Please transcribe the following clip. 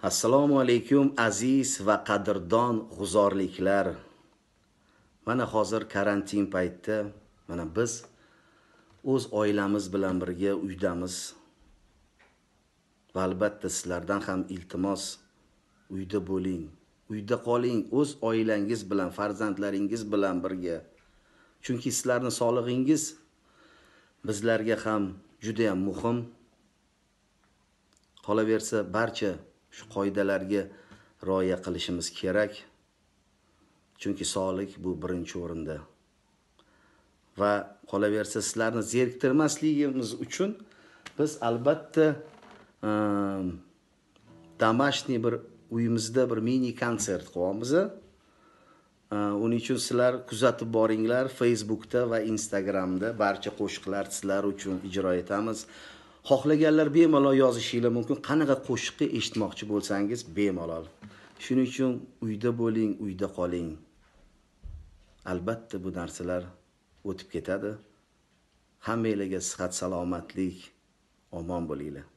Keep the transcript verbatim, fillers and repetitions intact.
Assalomu alaykum aziz va qadrdon g'uzorliklar. Mana hozir karantin paytida mana biz o'z oilamiz bilan birga uydamiz. Va albatta sizlardan ham iltimos, uyda bo'ling, uyda qoling, o'z oilangiz bilan, farzandlaringiz bilan birga. Chunki sizlarning sog'lig'ingiz bizlarga ham juda ham muhim. Qolaversa barcha shu qoidalarga rioya qilishimiz kerak. Chunki sog'lik bu birinchi o'rinda. Va qolaversa sizlarni zeriktirmasligimiz uchun biz albatta damashniy bir uyimizda bir mini konsert qo'yamiz. Uning uchun sizlar kuzatib boringlar. Facebookda va Instagramda barcha qo'shiqlar sizlar uchun ijro etamiz. Xohlaganlar bemalol yozishinglar mumkin. Qanaqa qo'shiqni eshitmoqchi bo'lsangiz bemalol. Shuning uchun uyda bo'ling, uyda qoling. Albatta bu narsalar o'tib ketadi. Hammanglarga sihat, salomatlik, omon bo'linglar.